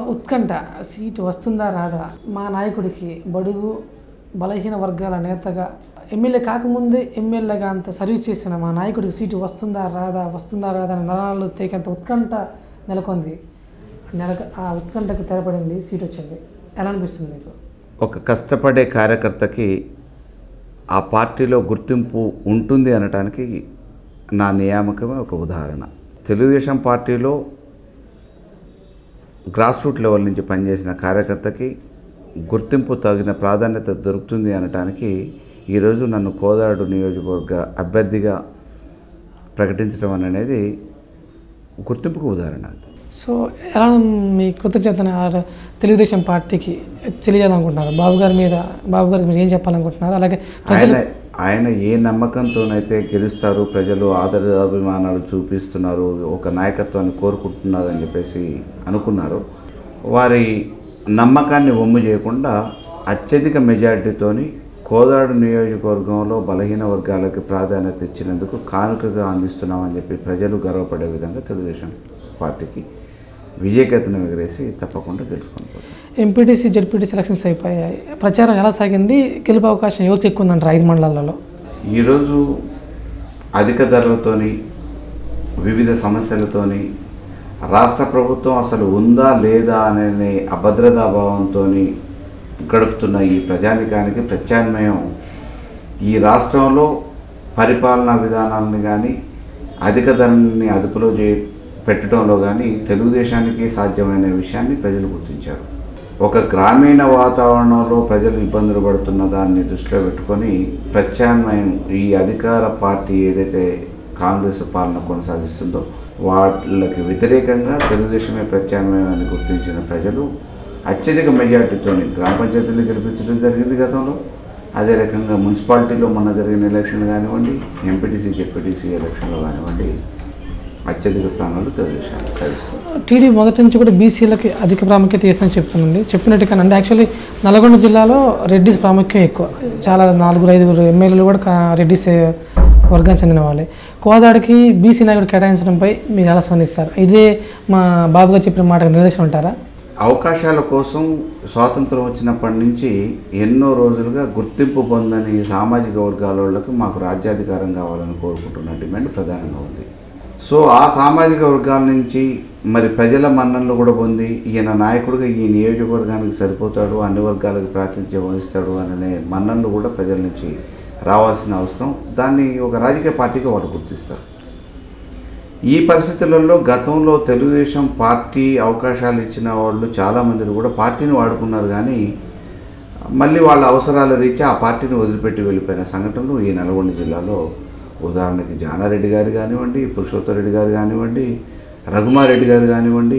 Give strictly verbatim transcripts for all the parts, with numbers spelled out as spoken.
ఉత్కంఠ సీటు వస్తుందా రాదా, మా నాయకుడికి బడుగు బలహీన వర్గాల నేతగా ఎమ్మెల్యే కాకముందే ఎమ్మెల్యేగా అంత సర్వీస్ చేసిన మా నాయకుడికి సీటు వస్తుందా రాదా వస్తుందా రాదా అని నరాలు తేకంత ఉత్కంఠ నెలకొంది. నెల ఆ ఉత్కంఠకు తెరపడింది, సీటు వచ్చింది. ఎలా అనిపిస్తుంది మీకు? ఒక కష్టపడే కార్యకర్తకి ఆ పార్టీలో గుర్తింపు ఉంటుంది అనటానికి నా నియామకమే ఒక ఉదాహరణ. తెలుగుదేశం పార్టీలో గ్రాస్ రూట్ లెవెల్ నుంచి పనిచేసిన కార్యకర్తకి గుర్తింపు తగిన ప్రాధాన్యత దొరుకుతుంది అనటానికి ఈరోజు నన్ను కోదాడు నియోజకవర్గ అభ్యర్థిగా ప్రకటించడం అనేది గుర్తింపుకు ఉదాహరణ. సో ఎలా మీ కృతజ్ఞతను తెలుగుదేశం పార్టీకి తెలియాలనుకుంటున్నారు? బాబు గారి మీద బాబు గారికి మీరు ఏం చెప్పాలనుకుంటున్నారు? అలాగే ఆయన ఆయన ఏ నమ్మకంతోనైతే గెలుస్తారు, ప్రజలు ఆదర అభిమానాలు చూపిస్తున్నారు, ఒక నాయకత్వాన్ని కోరుకుంటున్నారు అని చెప్పేసి అనుకున్నారు, వారి నమ్మకాన్ని వమ్ము చేయకుండా అత్యధిక మెజారిటీతోని కోదాడు నియోజకవర్గంలో బలహీన వర్గాలకు ప్రాధాన్యత ఇచ్చినందుకు కానుకగా అందిస్తున్నామని చెప్పి ప్రజలు గర్వపడే విధంగా తెలుగుదేశం పార్టీకి విజయకేతనం ఎగరేసి తప్పకుండా గెలుచుకొని పోతాం. ఎంపీటీసీ జెడ్పీటీసీ ఎలక్షన్స్ అయిపోయాయి. ప్రచారం ఎలా సాగింది? గెలుపు అవకాశం ఎవరికి ఎక్కువ ఉందంటారు ఐదు మండలాలలో? ఈరోజు అధిక ధరలతోని వివిధ సమస్యలతోని రాష్ట్ర ప్రభుత్వం అసలు ఉందా లేదా అనే అభద్రతాభావంతో గడుపుతున్న ఈ ప్రజానికానికి ప్రత్యామ్నాయం ఈ రాష్ట్రంలో పరిపాలనా విధానాలని కానీ అధిక ధరల్ని అదుపులో చే పెట్టడంలో కానీ తెలుగుదేశానికి సాధ్యమైన విషయాన్ని ప్రజలు గుర్తించారు. ఒక గ్రామీణ వాతావరణంలో ప్రజలు ఇబ్బందులు పడుతున్న దాన్ని దృష్టిలో పెట్టుకొని ప్రత్యామ్నాయం ఈ అధికార పార్టీ ఏదైతే కాంగ్రెస్ పాలన కొనసాగిస్తుందో వాళ్ళకి వ్యతిరేకంగా తెలుగుదేశమే ప్రత్యామ్నాయం అని గుర్తించిన ప్రజలు అత్యధిక మెజార్టీతో గ్రామ పంచాయతీలు గెలిపించడం జరిగింది గతంలో. అదే రకంగా మున్సిపాలిటీలో మొన్న జరిగిన ఎలక్షన్ కానివ్వండి, ఎంపీటీసీ జెడ్పీటీసీ ఎలక్షన్లో కానివ్వండి అత్యధిక స్థానాలు తెలుగుదేశానికి కలుస్తుంది. టీడీ మొదటి నుంచి కూడా బీసీలకి అధిక ప్రాముఖ్యత ఇస్తుందని చెప్తుంది. చెప్పినట్టుగా అంటే యాక్చువల్లీ నల్గొండ జిల్లాలో రెడ్డిస్ ప్రాముఖ్యం ఎక్కువ. చాలా నాలుగురు ఐదుగురు ఎమ్మెల్యేలు కూడా రెడ్డిస్ వర్గానికి చెందిన వాళ్ళే. కోదాడికి బీసీ నాయకుడు కేటాయించడంపై మీరు ఎలా స్పందిస్తారు? ఇదే మా బాబుగా చెప్పిన మాట నిదర్శనం ఉంటారా? అవకాశాల కోసం స్వాతంత్రం వచ్చినప్పటి నుంచి ఎన్నో రోజులుగా గుర్తింపు పొందని సామాజిక వర్గాల వాళ్ళకు మాకు రాజ్యాధికారం కావాలని కోరుకుంటున్న డిమాండ్ ప్రధానంగా ఉంది. సో ఆ సామాజిక వర్గాల నుంచి మరి ప్రజల మన్ననలు కూడా పొంది ఈయన నాయకుడిగా ఈ నియోజకవర్గానికి సరిపోతాడు, అన్ని వర్గాలకు ప్రాతినిధ్యం వహిస్తాడు అనే మన్ననలు కూడా ప్రజల నుంచి రావాల్సిన అవసరం, దాన్ని ఒక రాజకీయ పార్టీగా వాళ్ళు గుర్తిస్తారు. ఈ పరిస్థితులలో గతంలో తెలుగుదేశం పార్టీ అవకాశాలు ఇచ్చిన వాళ్ళు చాలామంది కూడా పార్టీని వాడుకున్నారు, కానీ మళ్ళీ వాళ్ళ అవసరాల రీత్యా ఆ పార్టీని వదిలిపెట్టి వెళ్ళిపోయిన సంఘటనలు ఈ నల్గొండ జిల్లాలో ఉదాహరణకి జానారెడ్డి గారు కానివ్వండి, పురుషోత్తమ రెడ్డి గారు కానివ్వండి, రఘుమారెడ్డి గారు కానివ్వండి,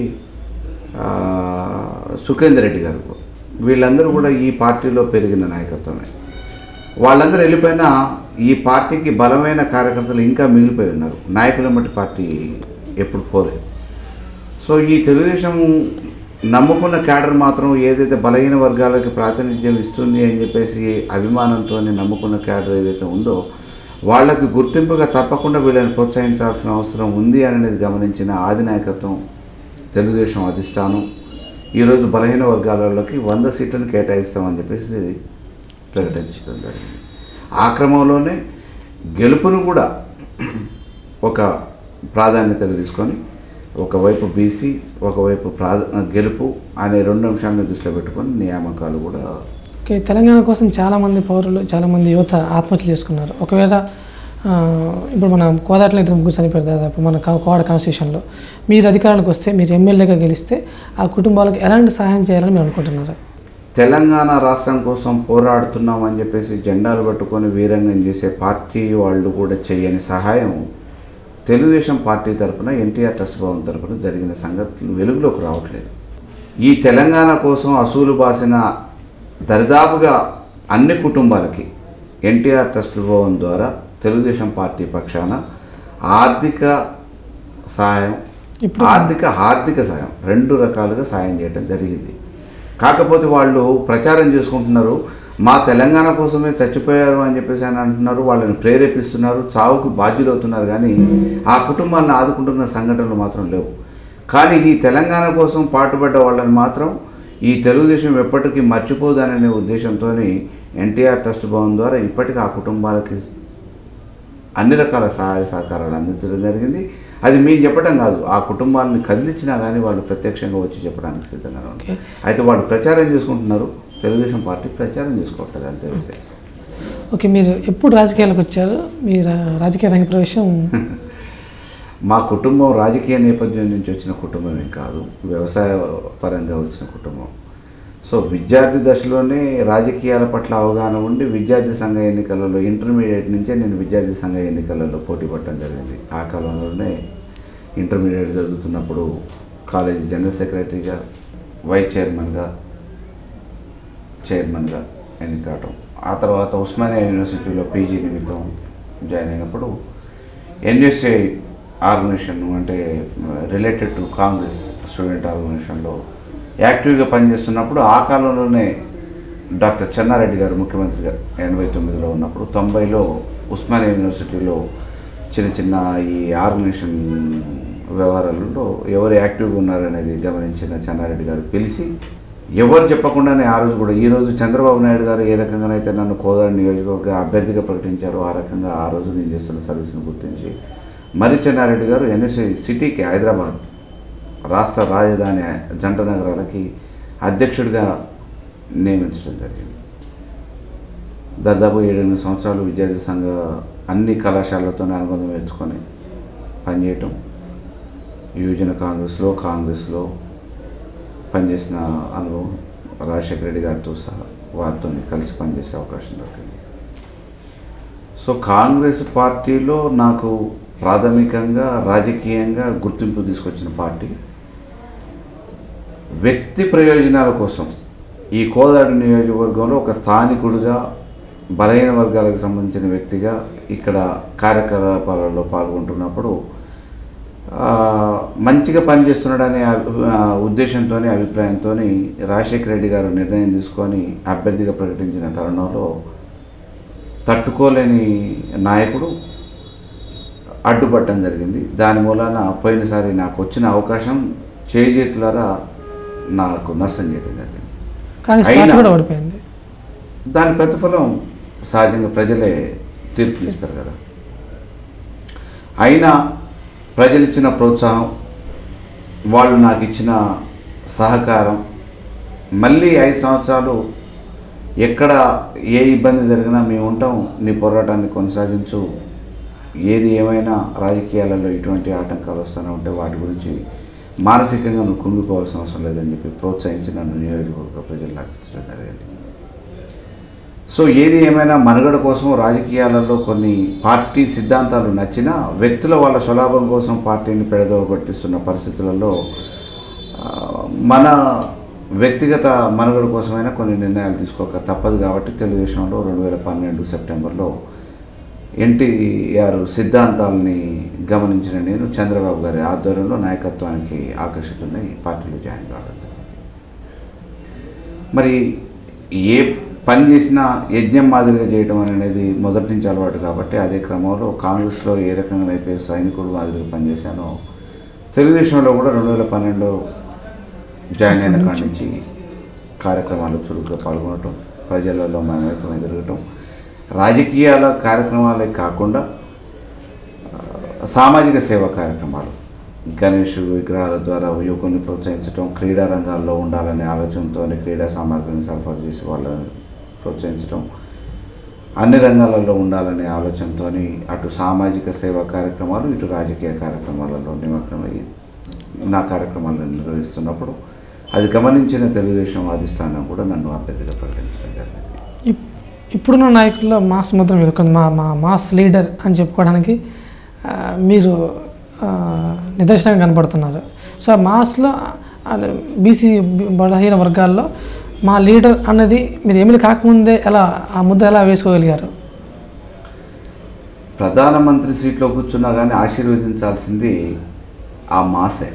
సుఖేందర్ రెడ్డి గారు, వీళ్ళందరూ కూడా ఈ పార్టీలో పెరిగిన నాయకత్వమే. వాళ్ళందరూ వెళ్ళిపోయినా ఈ పార్టీకి బలమైన కార్యకర్తలు ఇంకా మిగిలిపోయి ఉన్నారు. నాయకుల మట్టి పార్టీ ఎప్పుడు పోలేదు. సో ఈ తెలుగుదేశం నమ్ముకున్న క్యాడర్ మాత్రం ఏదైతే బలహీన వర్గాలకి ప్రాతినిధ్యం ఇస్తుంది అని చెప్పేసి అభిమానంతో నమ్ముకున్న క్యాడర్ ఏదైతే ఉందో వాళ్ళకి గుర్తింపుగా తప్పకుండా వీళ్ళని ప్రోత్సహించాల్సిన అవసరం ఉంది అనేది గమనించిన ఆది నాయకత్వం తెలుగుదేశం అధిష్టానం ఈరోజు బలహీన వర్గాలలోకి వంద సీట్లను కేటాయిస్తామని చెప్పేసి ప్రకటించడం జరిగింది. ఆ క్రమంలోనే గెలుపును కూడా ఒక ప్రాధాన్యతగా తీసుకొని ఒకవైపు బీసీ ఒకవైపు ప్రా గెలుపు అనే రెండు అంశాలను దృష్టిలో పెట్టుకొని నియామకాలు కూడా. ఓకే, తెలంగాణ కోసం చాలామంది పౌరులు చాలామంది యువత ఆత్మహత్యలు చేసుకున్నారు. ఒకవేళ ఇప్పుడు మన కోదాటలో ఇద్దరు ముగ్గురు చనిపోయారు దాదాపు మన కోవాడ కాన్స్టిట్యూషన్లో. మీరు అధికారానికి వస్తే, మీరు ఎమ్మెల్యేగా గెలిస్తే ఆ కుటుంబాలకు ఎలాంటి సహాయం చేయాలని మీరు అనుకుంటున్నారు? తెలంగాణ రాష్ట్రం కోసం పోరాడుతున్నాం అని చెప్పేసి జెండాలు పట్టుకొని వీరంగం చేసే పార్టీ వాళ్ళు కూడా చేయని సహాయం తెలుగుదేశం పార్టీ తరఫున ఎన్టీఆర్ ట్రస్ట్ భవన్ తరఫున జరిగిన సంగతులు వెలుగులోకి రావట్లేదు. ఈ తెలంగాణ కోసం అసూలు బాసిన దరిదాపుగా అన్ని కుటుంబాలకి ఎన్టీఆర్ ట్రస్ట్ భవన్ ద్వారా తెలుగుదేశం పార్టీ పక్షాన ఆర్థిక సహాయం, ఆర్థిక ఆర్థిక సహాయం రెండు రకాలుగా సహాయం చేయడం జరిగింది. కాకపోతే వాళ్ళు ప్రచారం చేసుకుంటున్నారు, మా తెలంగాణ కోసమే చచ్చిపోయారు అని చెప్పేసి అని అంటున్నారు, వాళ్ళని ప్రేరేపిస్తున్నారు, చావుకు బాధ్యులవుతున్నారు, కానీ ఆ కుటుంబాలను ఆదుకుంటున్న సంఘటనలు మాత్రం లేవు. కానీ ఈ తెలంగాణ కోసం పాటుపడ్డ వాళ్ళని మాత్రం ఈ తెలుగుదేశం ఎప్పటికీ మర్చిపోదనే ఉద్దేశంతో ఎన్టీఆర్ ట్రస్ట్ భవన్ ద్వారా ఇప్పటికీ ఆ కుటుంబాలకి అన్ని రకాల సహాయ సహకారాలు అందించడం జరిగింది. అది మేము చెప్పడం కాదు, ఆ కుటుంబాలను కదిలించినా కానీ వాళ్ళు ప్రత్యక్షంగా వచ్చి చెప్పడానికి సిద్ధంగా ఉన్నారు. అయితే వాళ్ళు ప్రచారం చేసుకుంటున్నారు, తెలుగుదేశం పార్టీ ప్రచారం చేసుకోవట్లేదు, అంతే వ్యత్యాసం. ఓకే, మీరు ఎప్పుడు రాజకీయాలకు వచ్చారు? మీ రాజకీయ రంగ ప్రవేశం? మా కుటుంబం రాజకీయ నేపథ్యం నుంచి వచ్చిన కుటుంబమే కాదు, వ్యవసాయ పరంగా వచ్చిన కుటుంబం. సో విద్యార్థి దశలోనే రాజకీయాల పట్ల అవగాహన ఉండి విద్యార్థి సంఘ ఎన్నికలలో ఇంటర్మీడియట్ నుంచే నేను విద్యార్థి సంఘ ఎన్నికలలో పోటీ పడటం జరిగింది. ఆ కాలంలోనే ఇంటర్మీడియట్ చదువుతున్నప్పుడు కాలేజీ జనరల్ సెక్రటరీగా, వైస్ చైర్మన్గా, చైర్మన్గా ఎన్నికవటం. ఆ తర్వాత ఉస్మానియా యూనివర్సిటీలో పీజీ నిమిత్తం జాయిన్ అయినప్పుడు ఎన్ఎస్ఏ ఆర్గనైజేషన్ అంటే రిలేటెడ్ టు కాంగ్రెస్ స్టూడెంట్ ఆర్గనైజేషన్లో యాక్టివ్గా పనిచేస్తున్నప్పుడు ఆ కాలంలోనే డాక్టర్ చెన్నారెడ్డి గారు ముఖ్యమంత్రిగా ఎనభై తొమ్మిదిలో ఉన్నప్పుడు తొంభైలో ఉస్మానియా యూనివర్సిటీలో చిన్న చిన్న ఈ ఆర్గనైజేషన్ వ్యవహారాలలో ఎవరు యాక్టివ్గా ఉన్నారనేది గమనించిన చెన్నారెడ్డి గారు పిలిచి ఎవరు చెప్పకుండానే ఆ రోజు కూడా ఈరోజు చంద్రబాబు నాయుడు గారు ఏ రకంగానైతే నన్ను కోదాడ నియోజకవర్గ అభ్యర్థిగా ప్రకటించారో ఆ రకంగా ఆ రోజు నేను చేస్తున్న సర్వీస్ని గుర్తించి మరి చెన్నారెడ్డి గారు ఎన్ఎస్ఏ సిటీకి హైదరాబాద్ రాష్ట్ర రాజధాని జంట నగరాలకి అధ్యక్షుడిగా నియమించడం జరిగింది. దాదాపు ఏడెనిమిది సంవత్సరాలు విద్యార్థి సంఘ అన్ని కళాశాలలతో అనుబంధం పెంచుకొని పనిచేయటం, యువజన కాంగ్రెస్లో కాంగ్రెస్లో పనిచేసిన అనుభవం రాజశేఖర రెడ్డి గారితో సహా వారితో కలిసి పనిచేసే అవకాశం దొరికింది. సో కాంగ్రెస్ పార్టీలో నాకు ప్రాథమికంగా రాజకీయంగా గుర్తింపు తీసుకొచ్చిన పార్టీ వ్యక్తి ప్రయోజనాల కోసం ఈ కోదాడ నియోజకవర్గంలో ఒక స్థానికుడిగా బలహీన వర్గాలకు సంబంధించిన వ్యక్తిగా ఇక్కడ కార్యకలాపాలలో పాల్గొంటున్నప్పుడు మంచిగా పనిచేస్తున్నాడనే ఉద్దేశంతో అభిప్రాయంతో రాజశేఖర రెడ్డి గారు నిర్ణయం తీసుకొని అభ్యర్థిగా ప్రకటించిన తరుణంలో తట్టుకోలేని నాయకుడు అడ్డుపడటం జరిగింది. దాని మూలాన పోయినసారి నాకు వచ్చిన అవకాశం చేజేతులారా నాకు నష్టం చేయడం జరిగింది. ఓడిపోయింది. దాని ప్రతిఫలం సహజంగా ప్రజలే తీర్పు ఇస్తారు కదా. అయినా ప్రజలు ఇచ్చిన ప్రోత్సాహం, వాళ్ళు నాకు ఇచ్చిన సహకారం, మళ్ళీ ఐదు సంవత్సరాలు ఎక్కడ ఏ ఇబ్బంది జరిగినా మేము ఉంటాం, నీ పోరాటాన్ని కొనసాగించు, ఏది ఏమైనా రాజకీయాలలో ఇటువంటి ఆటంకాలు వస్తూనే ఉంటే వాటి గురించి మానసికంగా నువ్వు కుంగిపోవాల్సిన అవసరం లేదని చెప్పి ప్రోత్సహించి నన్ను నియోజకవర్గ ప్రజలు నటించడం జరిగింది. సో ఏది ఏమైనా మనుగడ కోసం రాజకీయాలలో కొన్ని పార్టీ సిద్ధాంతాలు నచ్చినా వ్యక్తుల వాళ్ళ స్వలాభం కోసం పార్టీని పెడదోవ పట్టిస్తున్న పరిస్థితులలో మన వ్యక్తిగత మనుగడ కోసమైనా కొన్ని నిర్ణయాలు తీసుకోక తప్పదు. కాబట్టి తెలుగుదేశంలో రెండు వేల పన్నెండు సెప్టెంబర్లో ఎన్టీఆర్ సిద్ధాంతాలని గమనించిన నేను చంద్రబాబు గారి ఆధ్వర్యంలో నాయకత్వానికి ఆకర్షితున్న ఈ పార్టీలో జాయిన్ కావడం జరిగింది. మరి ఏ పని చేసినా యజ్ఞం మాదిరిగా చేయడం అనేది మొదటి నుంచి అలవాటు కాబట్టి అదే క్రమంలో కాంగ్రెస్లో ఏ రకంగా అయితే సైనికుడు మాదిరిగా పనిచేశానో తెలుగుదేశంలో కూడా రెండు వేల పన్నెండులో జాయిన్ అయిన కాడి నుంచి కార్యక్రమాల్లో చురుగ్గా పాల్గొనటం, ప్రజలలో మమేకం ఎదురగటం, రాజకీయాల కార్యక్రమాలే కాకుండా సామాజిక సేవా కార్యక్రమాలు, గణేష్ విగ్రహాల ద్వారా యువకుని ప్రోత్సహించడం, క్రీడా రంగాల్లో ఉండాలనే ఆలోచనతో క్రీడా సామాగ్రిని సరఫరా చేసి వాళ్ళని ప్రోత్సహించడం, అన్ని రంగాలలో ఉండాలనే ఆలోచనతో అటు సామాజిక సేవా కార్యక్రమాలు ఇటు రాజకీయ కార్యక్రమాలలో నిమగ్నమై నా కార్యక్రమాలను నిర్వహిస్తున్నప్పుడు అది గమనించిన తెలుగుదేశం అధిష్టానం కూడా నన్ను అభ్యర్థిగా ప్రకటించడం జరిగింది. ఇప్పుడున్న నాయకుల్లో మాస్ ముద్ర మీరు మా మా మాస్ లీడర్ అని చెప్పుకోవడానికి మీరు నిదర్శనంగా కనపడుతున్నారు. సో మాస్లో బీసీ బలహీన వర్గాల్లో మా లీడర్ అన్నది మీరు ఎమ్మెల్యే కాకముందే ఎలా ఆ ముద్ర ఎలా వేసుకోగలిగారు? ప్రధానమంత్రి సీట్లో కూర్చున్నా కానీ ఆశీర్వదించాల్సింది ఆ మాసే.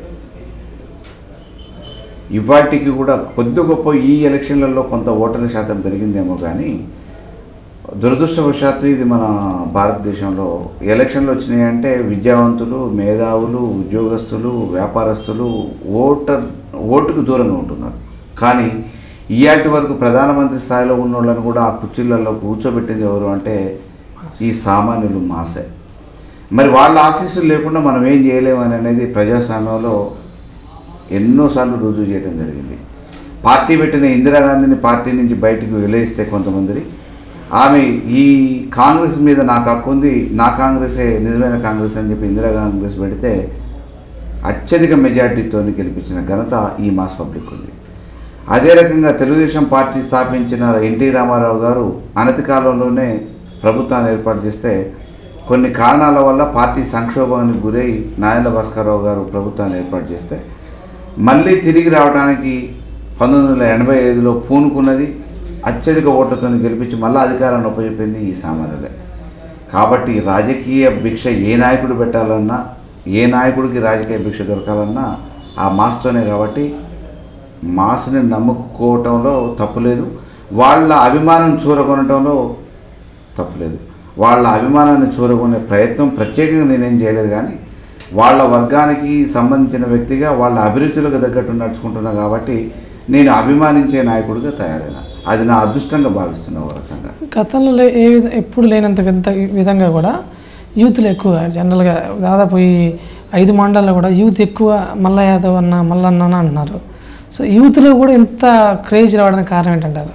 ఇవాటికి కూడా కొద్ది గొప్ప ఈ ఎలక్షన్లలో కొంత ఓటర్ల శాతం పెరిగిందేమో కానీ దురదృష్టవశాత్తు ఇది మన భారతదేశంలో ఎలక్షన్లు వచ్చినాయంటే విద్యావంతులు, మేధావులు, ఉద్యోగస్తులు, వ్యాపారస్తులు ఓటర్ ఓటుకు దూరంగా ఉంటున్నారు. కానీ ఇయాటి వరకు ప్రధానమంత్రి స్థాయిలో ఉన్న వాళ్ళని కూడా ఆ కుర్చీలలో కూర్చోబెట్టింది ఎవరు అంటే ఈ సామాన్యులు, మాసే. మరి వాళ్ళ ఆశీస్సులు లేకుండా మనం ఏం చేయలేమని అనేది ప్రజాస్వామ్యంలో ఎన్నోసార్లు రుజువు చేయడం జరిగింది. పార్టీ పెట్టిన ఇందిరాగాంధీని పార్టీ నుంచి బయటకు వెలేస్తే కొంతమంది, ఆమె ఈ కాంగ్రెస్ మీద నాకు హక్కు ఉంది, నా కాంగ్రెసే నిజమైన కాంగ్రెస్ అని చెప్పి ఇందిరా కాంగ్రెస్ పెడితే అత్యధిక మెజార్టీతో గెలిపించిన ఘనత ఈ మాస్ పబ్లిక్ ఉంది. అదే రకంగా తెలుగుదేశం పార్టీ స్థాపించిన ఎన్టీ రామారావు గారు అనతి కాలంలోనే ప్రభుత్వాన్ని ఏర్పాటు చేస్తే కొన్ని కారణాల వల్ల పార్టీ సంక్షోభానికి గురై నాయన భాస్కరరావు గారు ప్రభుత్వాన్ని ఏర్పాటు చేస్తే మళ్ళీ తిరిగి రావడానికి పంతొమ్మిది వందల ఎనభై ఐదులో పూనుకున్నది, అత్యధిక ఓట్లతో గెలిపించి మళ్ళీ అధికారాన్ని ఉపయోగించింది ఈ సామాన్యులే. కాబట్టి రాజకీయ భిక్ష ఏ నాయకుడు పెట్టాలన్నా, ఏ నాయకుడికి రాజకీయ భిక్ష దొరకాలన్నా ఆ మాస్తోనే. కాబట్టి మాస్ని నమ్ముకోవటంలో తప్పులేదు, వాళ్ళ అభిమానం చూరగొనటంలో తప్పులేదు. వాళ్ళ అభిమానాన్ని చూరగొనే ప్రయత్నం ప్రత్యేకంగా నేనేం చేయలేదు. కానీ వాళ్ళ వర్గానికి సంబంధించిన వ్యక్తిగా వాళ్ళ అభిరుచులకు తగ్గట్టు నడుచుకుంటున్నా కాబట్టి నేను అభిమానించే నాయకుడిగా తయారైనా. అది నా అదృష్టంగా భావిస్తున్నా. ఒక రకంగా గతంలో లే ఏ విధ ఎప్పుడు లేనంత వింత విధంగా కూడా యూత్లు ఎక్కువ జనరల్గా దాదాపు ఈ ఐదు మండలాల్లో కూడా యూత్ ఎక్కువ మల్ల యాదవ్ అన్న మల్లన్న అంటున్నారు. సో యూత్లో కూడా ఇంత క్రేజ్ రావడానికి కారణం ఏంటంటారు?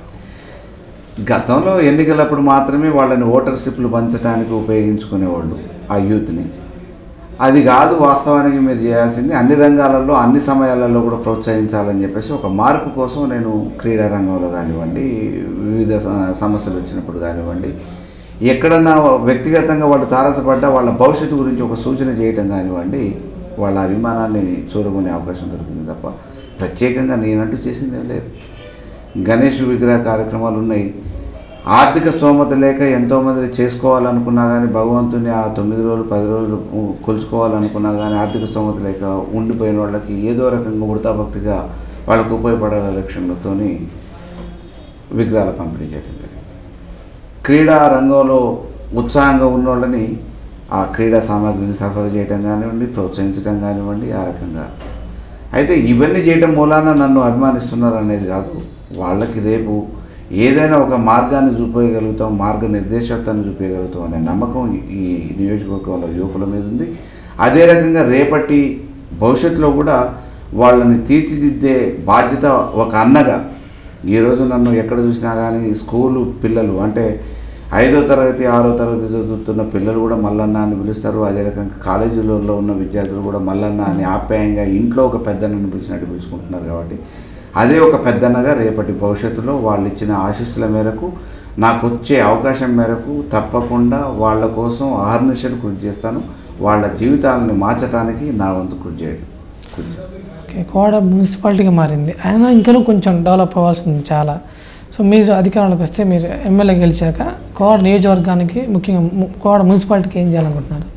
గతంలో ఎన్నికలప్పుడు మాత్రమే వాళ్ళని ఓటర్షిప్లు పంచడానికి ఉపయోగించుకునేవాళ్ళు ఆ యూత్ని. అది కాదు వాస్తవానికి మీరు చేయాల్సింది అన్ని రంగాలలో అన్ని సమయాలలో కూడా ప్రోత్సహించాలని చెప్పేసి ఒక మార్పు కోసం నేను క్రీడా రంగంలో కానివ్వండి, వివిధ సమస్యలు వచ్చినప్పుడు కానివ్వండి, ఎక్కడన్నా వ్యక్తిగతంగా వాళ్ళు తారసపడ్డా వాళ్ళ భవిష్యత్తు గురించి ఒక సూచన చేయటం కానివ్వండి, వాళ్ళ అభిమానాన్ని చూరగొనే అవకాశం దొరికింది తప్ప ప్రత్యేకంగా నేనంటూ చేసిందేం లేదు. గణేష్ విగ్రహ కార్యక్రమాలు ఉన్నాయి. ఆర్థిక స్తోమత లేక ఎంతోమంది చేసుకోవాలనుకున్నా కానీ భగవంతుని ఆ తొమ్మిది రోజులు పది రోజులు కొలుచుకోవాలనుకున్నా కానీ ఆర్థిక స్తోమత లేక ఉండిపోయిన వాళ్ళకి ఏదో రకంగా వృతాభక్తిగా వాళ్ళకు ఉపయోగపడాల లక్ష్యంతో విగ్రహాల పంపిణీ చేయడం జరిగింది. క్రీడా రంగంలో ఉత్సాహంగా ఉన్న వాళ్ళని ఆ క్రీడా సామాగ్రిని సరఫరా చేయడం కానివ్వండి, ప్రోత్సహించడం కానివ్వండి, ఆ రకంగా. అయితే ఇవన్నీ చేయడం మూలాన నన్ను అభిమానిస్తున్నారు అనేది కాదు, వాళ్ళకి రేపు ఏదైనా ఒక మార్గాన్ని చూపించగలుగుతాం, మార్గ నిర్దేశకత్వాన్ని చూపించగలుగుతాం అనే నమ్మకం ఈ నియోజకవర్గంలో యువకుల మీద ఉంది. అదే రకంగా రేపటి భవిష్యత్తులో కూడా వాళ్ళని తీర్చిదిద్దే బాధ్యత ఒక అన్నగా ఈరోజు నన్ను ఎక్కడ చూసినా కానీ స్కూలు పిల్లలు అంటే ఐదో తరగతి ఆరో తరగతి చదువుతున్న పిల్లలు కూడా మల్లన్న అని పిలుస్తారు. అదే రకంగా కాలేజీలలో ఉన్న విద్యార్థులు కూడా మల్లన్న అని ఆప్యాయంగా ఇంట్లో ఒక పెద్దన్నని పిలిచినట్టు పిలుచుకుంటున్నారు. కాబట్టి అదే ఒక పెద్దన్నగా రేపటి భవిష్యత్తులో వాళ్ళు ఇచ్చిన ఆశీస్సుల మేరకు నాకు వచ్చే అవకాశం మేరకు తప్పకుండా వాళ్ళ కోసం అహర్నిశలు కృషి చేస్తాను. వాళ్ళ జీవితాలను మార్చడానికి నా వంతు కృషి చేయడం కృషి చేస్తాను. ఓకే, కోడ మున్సిపాలిటీగా మారింది, అయినా ఇంకనూ కొంచెం డెవలప్ అవ్వాల్సింది చాలా. సో మీరు అధికారంలోకి వస్తే మీరు ఎమ్మెల్యే గెలిచాక కోడ నియోజకవర్గానికి ముఖ్యంగా కోడ మున్సిపాలిటీకి ఏం చేయాలనుకుంటున్నారు?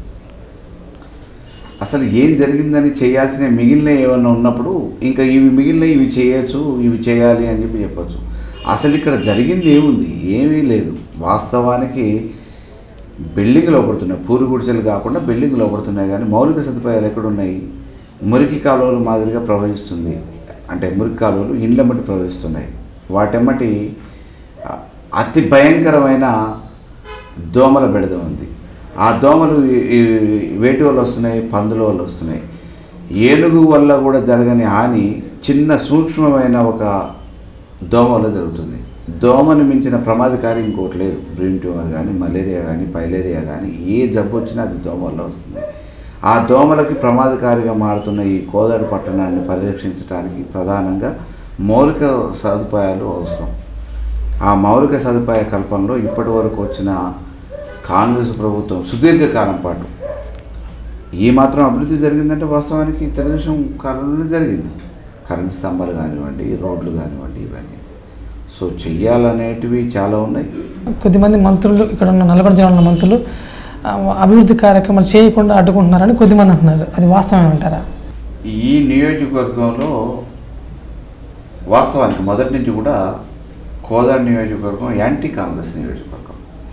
అసలు ఏం జరిగిందని చేయాల్సిన మిగిలిన ఏమన్నా ఉన్నప్పుడు ఇంకా ఇవి మిగిలిన ఇవి చేయొచ్చు, ఇవి చేయాలి అని చెప్పి చెప్పచ్చు. అసలు ఇక్కడ జరిగింది ఏముంది? ఏమీ లేదు. వాస్తవానికి బిల్డింగ్లు లోపడుతున్నాయి, పూరి గుడిసెలు కాకుండా బిల్డింగ్లు లోపడుతున్నాయి. కానీ మౌలిక సదుపాయాలు ఎక్కడున్నాయి? మురికి కాలువలు మాదిరిగా ప్రవహిస్తుంది. అంటే మురికి కాలువలు ఇండ్లమ్మటి ప్రవహిస్తున్నాయి. వాటెమ్మటి అతి భయంకరమైన దోమల బెడద ఉంది. ఆ దోమలు వేటి వల్ల వస్తున్నాయి? పందుల వల్ల వస్తున్నాయి. ఏనుగు వల్ల కూడా జరగని హాని చిన్న సూక్ష్మమైన ఒక దోమ వల్ల జరుగుతుంది. దోమని మించిన ప్రమాదకారి ఇంకోటి లేదు. బ్రెయిన్ ట్యూమర్ కానీ, మలేరియా కానీ, పైలేరియా కానీ ఏ జబ్బు వచ్చినా అది దోమ వల్ల వస్తుంది. ఆ దోమలకి ప్రమాదకారిగా మారుతున్న ఈ కోదాడు పట్టణాన్ని పరిరక్షించడానికి ప్రధానంగా మౌలిక సదుపాయాలు అవసరం. ఆ మౌలిక సదుపాయ కల్పనలో ఇప్పటి వరకు వచ్చిన కాంగ్రెస్ ప్రభుత్వం సుదీర్ఘకాలం పాటు ఈ మాత్రం అభివృద్ధి జరిగిందంటే వాస్తవానికి తెలుగుదేశం కాలంలోనే జరిగింది. కరెంట్ స్తంభాలు కానివ్వండి, రోడ్లు కానివ్వండి, ఇవన్నీ. సో చెయ్యాలనేటివి చాలా ఉన్నాయి. కొద్దిమంది మంత్రులు, ఇక్కడ ఉన్న నల్గొండ జిల్లాలో మంత్రులు అభివృద్ధి కార్యక్రమాలు చేయకుండా అడ్డుకుంటున్నారని కొద్దిమంది అంటున్నారు. అది వాస్తవం ఏమంటారా? ఈ నియోజకవర్గంలో వాస్తవానికి మొదటి నుంచి కూడా కోదాడ నియోజకవర్గం యాంటీ కాంగ్రెస్ నియోజకవర్గం.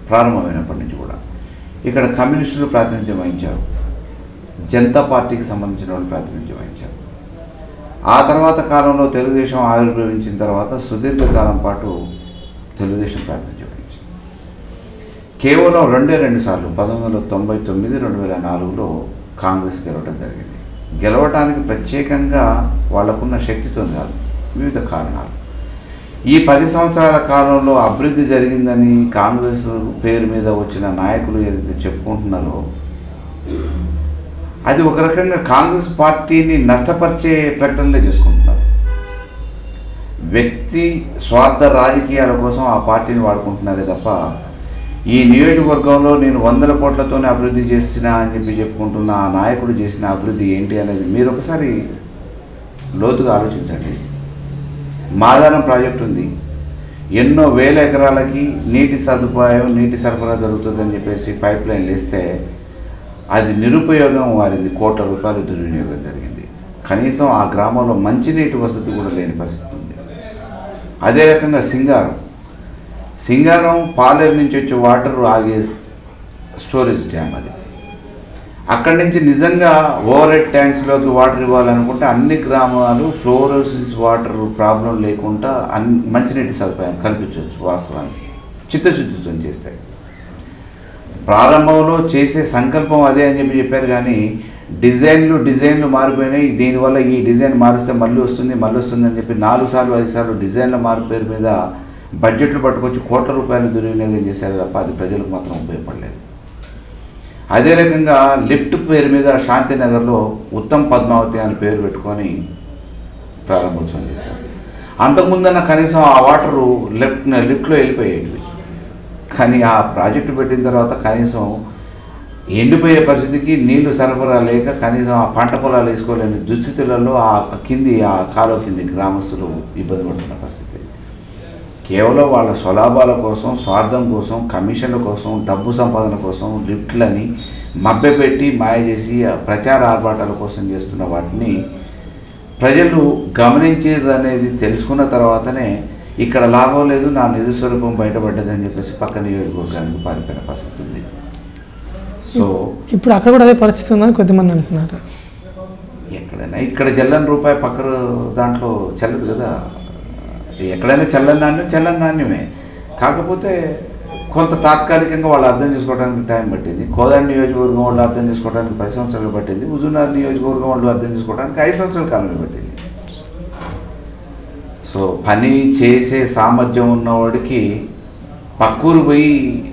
ప్రారంభమైనప్పటి నుంచి కూడా. ఇక్కడ కమ్యూనిస్టులు ప్రాతినిధ్యం వహించారు, జనతా పార్టీకి సంబంధించిన వాళ్ళు ప్రాతినిధ్యం వహించారు. ఆ తర్వాత కాలంలో తెలుగుదేశం ఆవిర్భవించిన తర్వాత సుదీర్ఘకాలం పాటు తెలుగుదేశం ప్రాతినిధ్యం వహించింది. కేవలం రెండే రెండు సార్లు పంతొమ్మిది వందల తొంభై తొమ్మిది రెండు వేల నాలుగులో కాంగ్రెస్ గెలవడం జరిగింది. గెలవటానికి ప్రత్యేకంగా వాళ్లకున్న శక్తితో కాదు, వివిధ కారణాలు. ఈ పది సంవత్సరాల కాలంలో అభివృద్ధి జరిగిందని కాంగ్రెస్ పేరు మీద వచ్చిన నాయకులు ఏదైతే చెప్పుకుంటున్నారో అది ఒక రకంగా కాంగ్రెస్ పార్టీని నష్టపరిచే ప్రకటనలే చేసుకుంటున్నారు. వ్యక్తి స్వార్థ రాజకీయాల కోసం ఆ పార్టీని వాడుకుంటున్నారే తప్ప ఈ నియోజకవర్గంలో నేను వందల కోట్లతోనే అభివృద్ధి చేసిన అని చెప్పి చెప్పుకుంటున్న ఆ నాయకుడు చేసిన అభివృద్ధి ఏంటి అనేది మీరు ఒకసారి లోతుగా ఆలోచించండి. మాదారం ప్రాజెక్టు ఉంది, ఎన్నో వేల ఎకరాలకి నీటి సదుపాయం నీటి సరఫరా జరుగుతుందని చెప్పేసి పైప్ లైన్లు వేస్తే అది నిరుపయోగం వారింది, కోట్ల రూపాయలు దుర్వినియోగం జరిగింది. కనీసం ఆ గ్రామంలో మంచినీటి వసతి కూడా లేని పరిస్థితి ఉంది. అదే రకంగా సింగారం సింగారం పాలేరు నుంచి వచ్చే వాటర్ ఆగే స్టోరేజ్ డ్యామ్, అది అక్కడి నుంచి నిజంగా ఓవర్ హెడ్ ట్యాంక్స్లోకి వాటర్ ఇవ్వాలనుకుంటే అన్ని గ్రామాలు ఫ్లోరోసిస్ వాటర్ ప్రాబ్లం లేకుండా అన్ మంచినీటి సదుపాయం కల్పించవచ్చు. వాస్తవానికి చిత్తశుద్ధితో చేస్తే ప్రారంభంలో చేసే సంకల్పం అదే అని చెప్పి చెప్పారు, కానీ డిజైన్లు డిజైన్లు మారిపోయినాయి. దీనివల్ల ఈ డిజైన్ మారిస్తే మళ్ళీ వస్తుంది మళ్ళీ వస్తుంది అని చెప్పి నాలుగు సార్లు ఐదు సార్లు డిజైన్ల మార్పు పేరు మీద బడ్జెట్లు పట్టుకొచ్చి కోట్ల రూపాయలు దుర్వినియోగం చేశారు తప్ప అది ప్రజలకు మాత్రం ఉపయోగపడలేదు. అదే రకంగా లిఫ్ట్ పేరు మీద శాంతినగర్లో ఉత్తమ్ పద్మావతి అని పేరు పెట్టుకొని ప్రారంభోత్సవం చేశారు. అంతకుముందన్న కనీసం ఆ వాటరు లిఫ్ట్ లిఫ్ట్లో వెళ్ళిపోయేవి, కానీ ఆ ప్రాజెక్టు పెట్టిన తర్వాత కనీసం ఎండిపోయే పరిస్థితికి నీళ్లు సరఫరా లేక కనీసం ఆ పంట పొలాలు వేసుకోలేని దుస్థితులలో ఆ కింది ఆ కాలువ కింది గ్రామస్తులు ఇబ్బంది పడుతున్న పరిస్థితి. కేవలం వాళ్ళ స్వలాభాల కోసం, స్వార్థం కోసం, కమిషన్ల కోసం, డబ్బు సంపాదన కోసం లిఫ్ట్లని మభ్యపెట్టి మాయ చేసి ప్రచార ఆర్భాటాల కోసం చేస్తున్న వాటిని ప్రజలు గమనించారు అనేది తెలుసుకున్న తర్వాతనే ఇక్కడ లాభం లేదు, నా నిజ స్వరూపం బయటపడ్డదని చెప్పేసి పక్క నియోజకవర్గానికి పారిపోయిన పరిస్థితి ఉంది. సో ఇప్పుడు అక్కడ కూడా అదే పరిస్థితి ఉందని కొద్దిమంది అంటున్నారు. ఎక్కడైనా ఇక్కడ జల్లని రూపాయి పక్క దాంట్లో చెల్లదు కదా, ఎక్కడైనా చల్లని నాణ్యం చల్లని నాణ్యమే. కాకపోతే కొంత తాత్కాలికంగా వాళ్ళు అర్థం చేసుకోవడానికి టైం పట్టింది. కోదాడ నియోజకవర్గం వాళ్ళు అర్థం చేసుకోవడానికి పది సంవత్సరాలు పట్టింది, హుజూర్నగర్ నియోజకవర్గం వాళ్ళు అర్థం చేసుకోవడానికి ఐదు సంవత్సరాల కాలం పట్టింది. సో పని చేసే సామర్థ్యం ఉన్నవాడికి పక్కూరు పోయి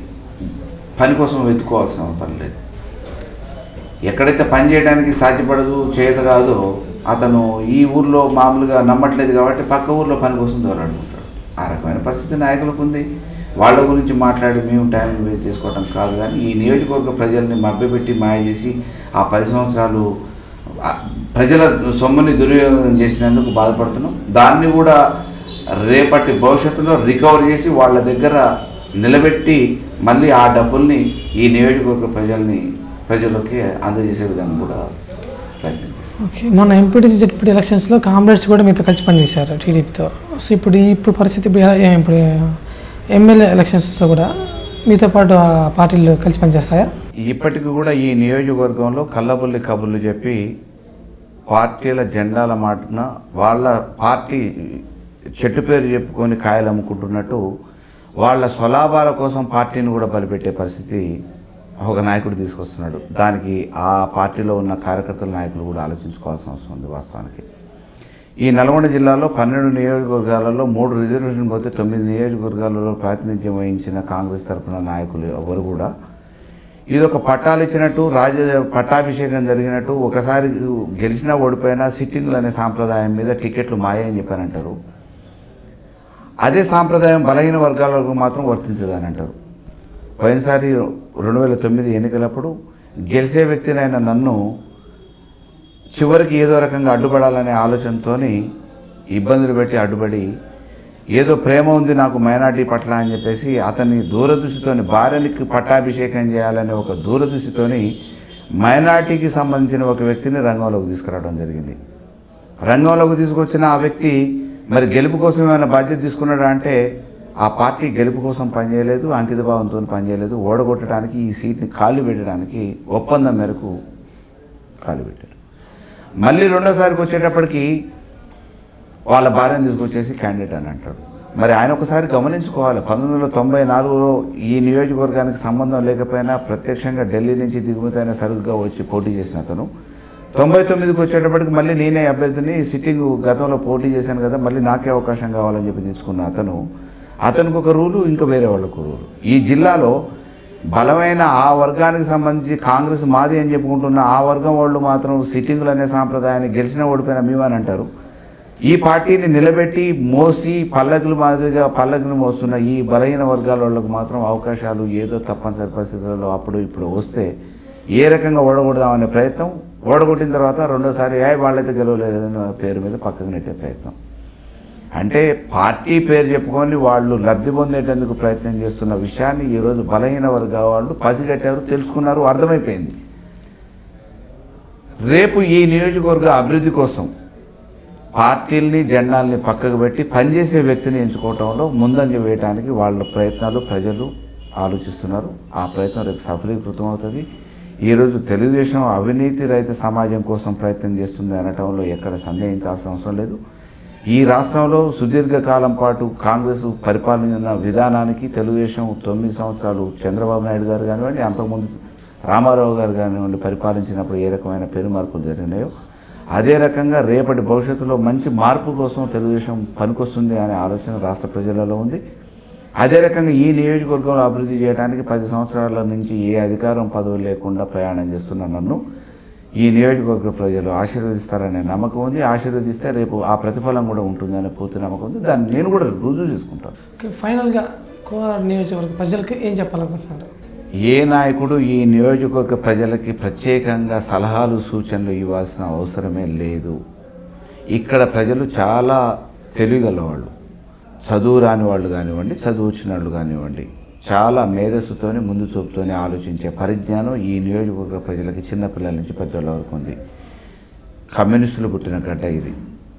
పని కోసం వెతుక్కోవాల్సిన పని లేదు. ఎక్కడైతే పని చేయడానికి సాధ్యపడదు, చేత కాదో అతను ఈ ఊర్లో మామూలుగా నమ్మట్లేదు కాబట్టి పక్క ఊర్లో పని కోసం దూరాడుకుంటాడు. ఆ రకమైన పరిస్థితి నాయకులకు ఉంది. వాళ్ళ గురించి మాట్లాడి మేము టైం వేస్ట్ చేసుకోవటం కాదు, కానీ ఈ నియోజకవర్గ ప్రజల్ని మభ్యపెట్టి మాయ చేసి ఆ పది సంవత్సరాలు ప్రజల సొమ్ముని దుర్వినియోగం చేసినందుకు బాధపడుతున్నాం. దాన్ని కూడా రేపటి భవిష్యత్తులో రికవర్ చేసి వాళ్ళ దగ్గర నిలబెట్టి మళ్ళీ ఆ డబ్బుల్ని ఈ నియోజకవర్గ ప్రజల్ని ప్రజలకి అందజేసే విధంగా కూడా ప్రయత్నం చేస్తాం. ఓకే, మొన్న ఎంపీటీసీ జెడ్పీటీ ఎలక్షన్స్లో కామ్రేడ్స్ కూడా మీతో కలిసి పనిచేశారు టీడీపీతో. సో ఇప్పుడు ఇప్పుడు పరిస్థితి ఇప్పుడు ఎలా- ఇప్పుడు ఎమ్మెల్యే ఎలక్షన్స్లో కూడా మీతో పాటు ఆ పార్టీలు కలిసి పనిచేస్తాయా? ఇప్పటికి కూడా ఈ నియోజకవర్గంలో కల్లబుల్లి కబుర్లు చెప్పి పార్టీల జెండాల మాటన వాళ్ళ పార్టీ చెట్టు పేరు చెప్పుకొని కాయలు అమ్ముకుంటున్నట్టు వాళ్ళ స్వలాభాల కోసం పార్టీని కూడా బలిపెట్టే పరిస్థితి ఒక నాయకుడు తీసుకొస్తున్నాడు. దానికి ఆ పార్టీలో ఉన్న కార్యకర్తల నాయకులు కూడా ఆలోచించుకోవాల్సిన అవసరం ఉంది. వాస్తవానికి ఈ నల్గొండ జిల్లాలో పన్నెండు నియోజకవర్గాలలో మూడు రిజర్వేషన్ పోతే తొమ్మిది నియోజకవర్గాలలో ప్రాతినిధ్యం వహించిన కాంగ్రెస్ తరఫున నాయకులు ఎవరు కూడా ఇదొక పట్టాలు ఇచ్చినట్టు రాజ పట్టాభిషేకం జరిగినట్టు ఒకసారి గెలిచినా ఓడిపోయినా సిట్టింగులు అనే సాంప్రదాయం మీద టికెట్లు మాయ అని చెప్పారంటారు. అదే సాంప్రదాయం బలహీన వర్గాలకు మాత్రం వర్తించదని అంటారు. పోయినసారి రెండు వేల తొమ్మిది ఎన్నికలప్పుడు గెలిచే వ్యక్తినైన నన్ను చివరికి ఏదో రకంగా అడ్డుపడాలనే ఆలోచనతో ఇబ్బందులు పెట్టి అడ్డుపడి ఏదో ప్రేమ ఉంది నాకు మైనార్టీ పట్ల అని చెప్పేసి అతన్ని దూరదృష్టితోని భార్యనికి పట్టాభిషేకం చేయాలనే ఒక దూరదృష్టితోని మైనార్టీకి సంబంధించిన ఒక వ్యక్తిని రంగంలోకి తీసుకురావడం జరిగింది. రంగంలోకి తీసుకొచ్చిన ఆ వ్యక్తి మరి గెలుపు కోసం ఏమైనా బాధ్యత తీసుకున్నాడా అంటే ఆ పార్టీ గెలుపు కోసం పనిచేయలేదు, అంకిత భావంతో పనిచేయలేదు. ఓడగొట్టడానికి ఈ సీట్ని ఖాళీ పెట్టడానికి ఒప్పందం మేరకు ఖాళీ పెట్టారు. మళ్ళీ రెండోసారికి వచ్చేటప్పటికి వాళ్ళ భార్యను తీసుకొచ్చేసి క్యాండిడేట్ అని అంటాడు. మరి ఆయన ఒకసారి గమనించుకోవాలి, పంతొమ్మిది వందల తొంభై నాలుగులో ఈ నియోజకవర్గానికి సంబంధం లేకపోయినా ప్రత్యక్షంగా ఢిల్లీ నుంచి దిగుమతి అయిన సరుకుగా వచ్చి పోటీ చేసిన అతను తొంభై తొమ్మిదికి వచ్చేటప్పటికి మళ్ళీ నేనే అభ్యర్థిని, సిట్టింగ్ గతంలో పోటీ చేశాను కదా, మళ్ళీ నాకే అవకాశం కావాలని చెప్పి తీసుకున్న అతను అతనికి ఒక రూలు, ఇంకా వేరే వాళ్ళకు రూలు. ఈ జిల్లాలో బలమైన ఆ వర్గానికి సంబంధించి కాంగ్రెస్ మాది అని చెప్పుకుంటున్న ఆ వర్గం వాళ్ళు మాత్రం సిట్టింగులు అనే సాంప్రదాయాన్ని గెలిచిన ఓడిపోయిన మేమని అంటారు. ఈ పార్టీని నిలబెట్టి మోసి పల్లకులు మాదిరిగా పల్లకులు మోస్తున్న ఈ బలహీన వర్గాల వాళ్ళకు మాత్రం అవకాశాలు ఏదో తప్పనిసరి పరిస్థితుల్లో అప్పుడు ఇప్పుడు వస్తే ఏ రకంగా ఓడగొడదామనే ప్రయత్నం, ఓడగొట్టిన తర్వాత రెండోసారి ఏ వాళ్ళైతే గెలవలేదనే పేరు మీద పక్కకు నెట్టే ప్రయత్నం. అంటే పార్టీ పేరు చెప్పుకొని వాళ్ళు లబ్ధి పొందేటందుకు ప్రయత్నం చేస్తున్న విషయాన్ని ఈరోజు బలహీన వర్గాల వాళ్ళు పసిగట్టారు, తెలుసుకున్నారు, అర్థమైపోయింది. రేపు ఈ నియోజకవర్గ అభివృద్ధి కోసం పార్టీల్ని జెండాల్ని పక్కకు పెట్టి పనిచేసే వ్యక్తిని ఎంచుకోవడంలో ముందంజ వేయడానికి వాళ్ళ ప్రయత్నాలు ప్రజలు ఆలోచిస్తున్నారు. ఆ ప్రయత్నం రేపు సఫలీకృతం అవుతుంది. ఈరోజు తెలుగుదేశం అవినీతి రహిత సమాజం కోసం ప్రయత్నం చేస్తుంది అనటంలో ఎక్కడ సందేహించాల్సిన అవసరం లేదు. ఈ రాష్ట్రంలో సుదీర్ఘకాలం పాటు కాంగ్రెస్ పరిపాలన విధానానికి తెలుగుదేశం తొమ్మిది సంవత్సరాలు చంద్రబాబు నాయుడు గారు కానివ్వండి, అంతకుముందు రామారావు గారు కానివ్వండి పరిపాలించినప్పుడు ఏ రకమైన పెను మార్పులు జరిగినాయో అదే రకంగా రేపటి భవిష్యత్తులో మంచి మార్పు కోసం తెలుగుదేశం పనికొస్తుంది అనే ఆలోచన రాష్ట్ర ప్రజలలో ఉంది. అదే రకంగా ఈ నియోజకవర్గంలో అభివృద్ధి చేయడానికి పది సంవత్సరాల నుంచి ఏ అధికారం పదవి లేకుండా ప్రయాణం చేస్తున్న నన్ను ఈ నియోజకవర్గ ప్రజలు ఆశీర్వదిస్తారనే నమ్మకం ఉంది. ఆశీర్వదిస్తే రేపు ఆ ప్రతిఫలం కూడా ఉంటుందనే పూర్తి నమ్మకం ఉంది. దాన్ని నేను కూడా రుజువు చేసుకుంటాను. ఫైనల్గా కోలార్ నియోజకవర్గ ప్రజలకు ఏం చెప్పాలనుకుంటున్నారు? ఏ నాయకుడు ఈ నియోజకవర్గ ప్రజలకి ప్రత్యేకంగా సలహాలు సూచనలు ఇవ్వాల్సిన అవసరమే లేదు. ఇక్కడ ప్రజలు చాలా తెలివిగలవాళ్ళు, చదువు రాని వాళ్ళు కానివ్వండి, చదువు వచ్చిన వాళ్ళు కానివ్వండి, చాలా మేధస్సుతోని ముందు చూపుతోనే ఆలోచించే పరిజ్ఞానం ఈ నియోజకవర్గ ప్రజలకి చిన్నపిల్లల నుంచి పెద్దవాళ్ళ వరకు ఉంది. కమ్యూనిస్టులు పుట్టిన గడ్డ ఇది.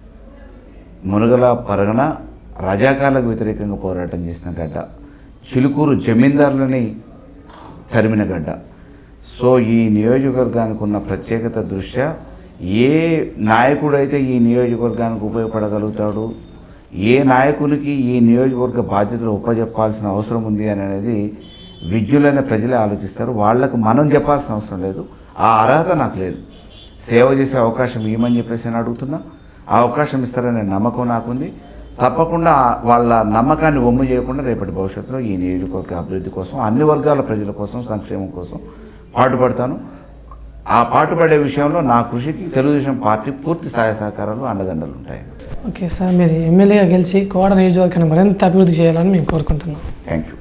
మునగల పరగన రజాకాలకు వ్యతిరేకంగా పోరాటం చేసిన గడ్డ, చిలుకూరు జమీందారులని తరిమిన గడ్డ. సో ఈ నియోజకవర్గానికి ఉన్న ప్రత్యేకత దృష్ట్యా ఏ నాయకుడైతే ఈ నియోజకవర్గానికి ఉపయోగపడగలుగుతాడు, ఏ నాయకునికి ఈ నియోజకవర్గ బాధ్యతలు ఉపజెప్పాల్సిన అవసరం ఉంది అని అనేది విజ్ఞులైన ప్రజలే ఆలోచిస్తారు. వాళ్లకు మనం చెప్పాల్సిన అవసరం లేదు. ఆ అర్హత నాకు లేదు. సేవ చేసే అవకాశం ఇవ్వమని చెప్పేసి నేను అడుగుతున్నా. ఆ అవకాశం ఇస్తారనే నమ్మకం నాకుంది. తప్పకుండా వాళ్ళ నమ్మకాన్ని వమ్ము చేయకుండా రేపటి భవిష్యత్తులో ఈ నియోజకవర్గ అభివృద్ధి కోసం, అన్ని వర్గాల ప్రజల కోసం, సంక్షేమం కోసం పాటుపడతాను. ఆ పాటుపడే విషయంలో నా కృషికి తెలుగుదేశం పార్టీ పూర్తి సహాయ సహకారాలు అండదండలు ఉంటాయి. ఓకే సార్, మీరు ఎమ్మెల్యేగా గెలిచి కోడ నియోజకవర్గాన్ని మరింత అభివృద్ధి చేయాలని మేము కోరుకుంటున్నాం. Thank you.